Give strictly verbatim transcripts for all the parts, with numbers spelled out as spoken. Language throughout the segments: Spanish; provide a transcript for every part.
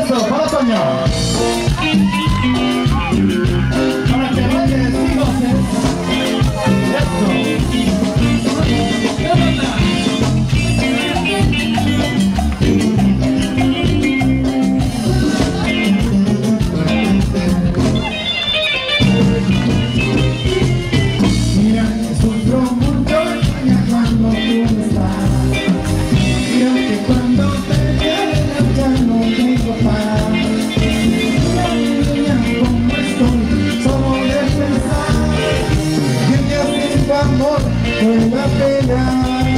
Eso, para Toño. Para que bailes y goces. Eso. Una pena,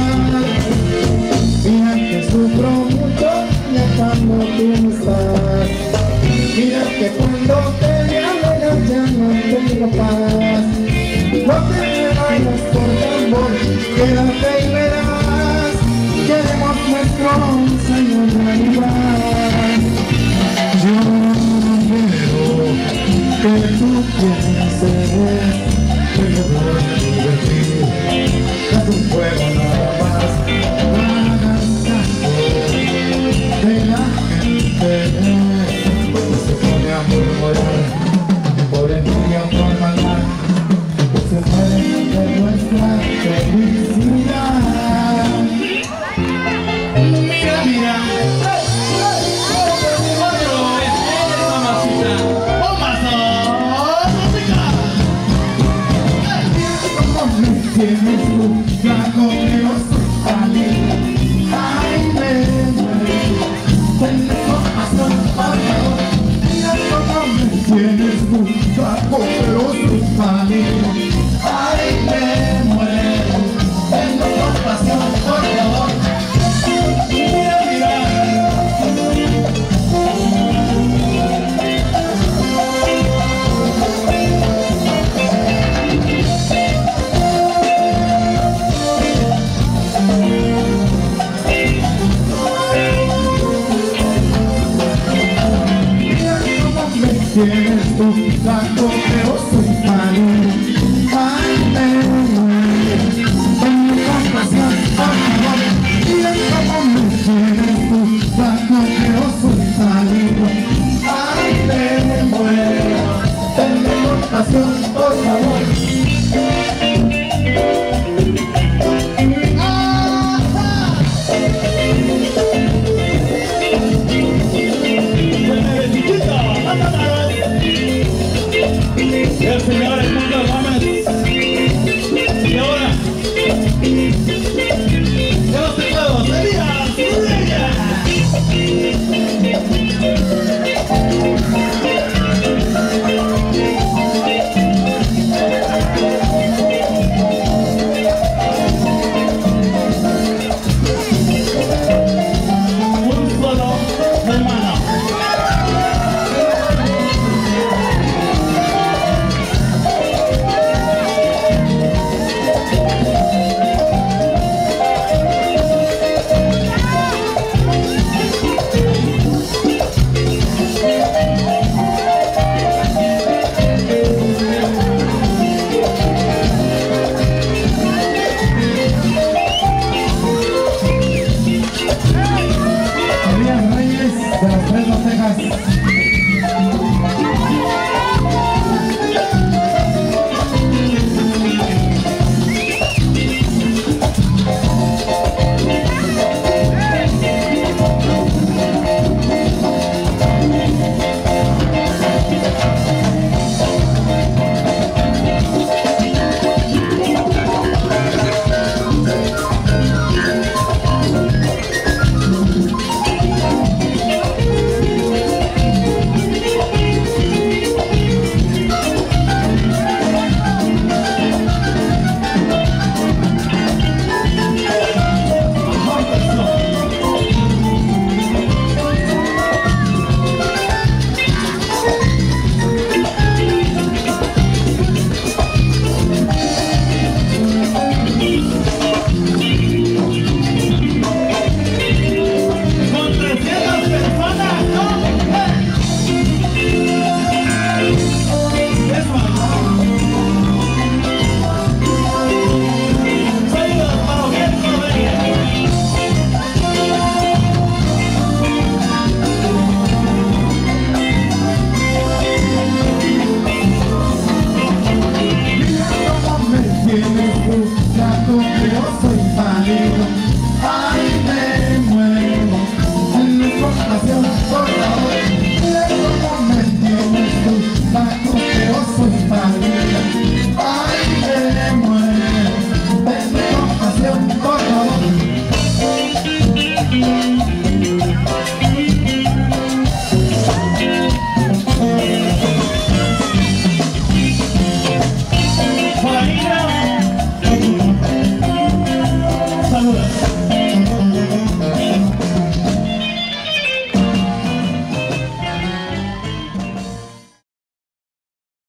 mira que sufro mucho ya cuando tú no estás. Mira que cuando te llaman ya no tengo paz. No te bailas por amor, quédate y verás. Queremos nuestro Señor realidad. Yo no quiero que tú pienses que me voy a divertir. Es un juego nada más, hagas caso de la gente. Se pone a murmurar por envidia o por maldad, se muere de nuestra felicidad. Mira, mira. Tienes un flaco que no se sale. Ay, me muere. Tenle compasión, por favor. Mira cómo me tienes un flaco que no se sale. Ay, me muero. Tenle compasión, por favor. Mira, mira. Tienes tu saco pero soy malo. Ay, me muero. Tenme compasión, por favor. Mira cómo me tienes tu saco pero soy malo. Ay, me muero. Tenme compasión, por favor. El señor Edmundo Gómez. Y ahora ya los teclados, Elías Reyes. Un solo de mano. Elías Reyes de Los Fresnos, Texas.